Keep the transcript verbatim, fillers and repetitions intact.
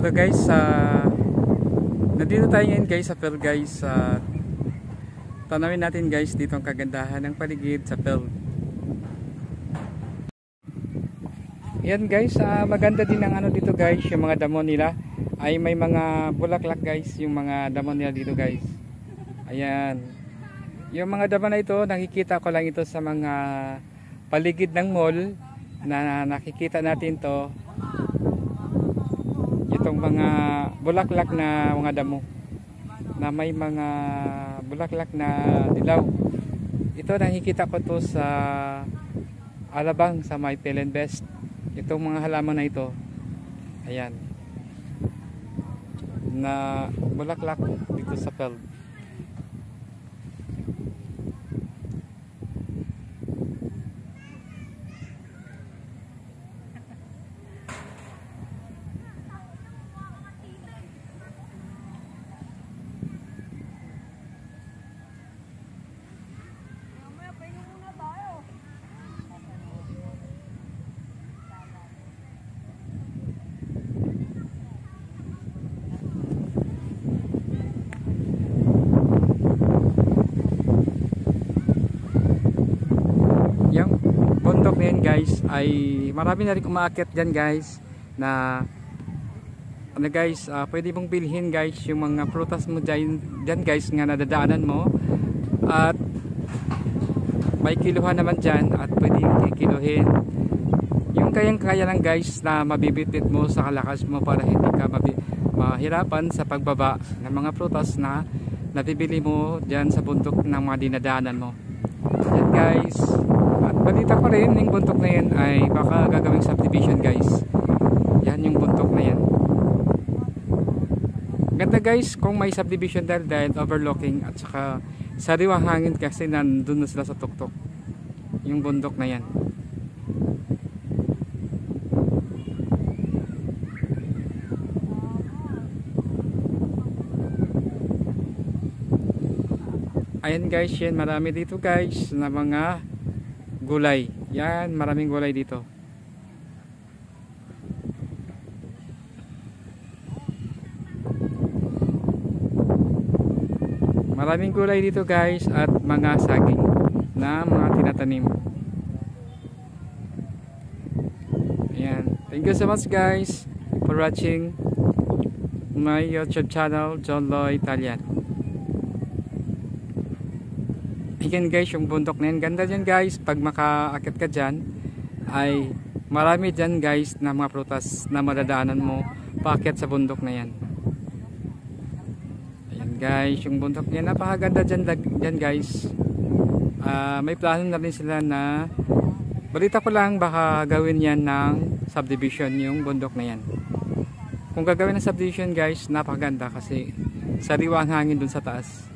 Hello guys, uh, nandito tayo ngayon guys sa Pearl guys. Uh, tanawin natin guys dito ang kagandahan ng paligid sa Pearl. Yan guys, uh, maganda din ang ano dito guys, yung mga damo nila ay may mga bulaklak guys, yung mga damo nila dito guys. Ayan, yung mga damo na ito nakikita ko lang ito sa mga paligid ng mall na nakikita natin to. Itong mga bulaklak na mga damo na may mga bulaklak na dilaw, ito nakikita ko to sa Alabang, sa My Pearl and Best. Itong mga halaman na ito, ayan, na bulaklak dito sa Pearl. Yung bundok na yan guys ay marami na rin umaakyat dyan guys, na ano guys, uh, pwede mong bilhin guys yung mga prutas mo dyan, dyan guys nga nadadaanan mo, at may kiluhan naman dyan at pwede yung kikiluhin yung kayang kaya lang guys na mabibitbit mo sa kalakas mo para hindi ka mahirapan sa pagbaba ng mga prutas na nabibili mo dyan sa bundok ng mga dinadaanan mo. Yan guys, at balita ko rin yung bundok na yan ay baka gagawing subdivision guys. Yan yung bundok na yan. Ganda guys kung may subdivision dahil, dahil overlooking at saka sariwang hangin kasi nandun na sila sa tuktok yung bundok na yan. Ayan guys, yan marami dito guys na mga gulay. Yan, maraming gulay dito. Maraming gulay dito guys at mga saging na mga tinatanim. Ayan. Thank you so much guys for watching my YouTube channel, John Lloyd Italian. Again guys, yung bundok na yan, ganda dyan guys. Pag makaakit ka dyan ay marami dyan guys na mga prutas na madadaanan mo paakyat sa bundok na yan. Ayan guys, yung bundok na yan, napakaganda dyan, dyan guys. Uh, may plano na rin sila na, balita ko lang baka gawin yan ng subdivision yung bundok na yan. Kung gagawin ng subdivision guys, napakaganda kasi sariwa ang hangin dun sa taas.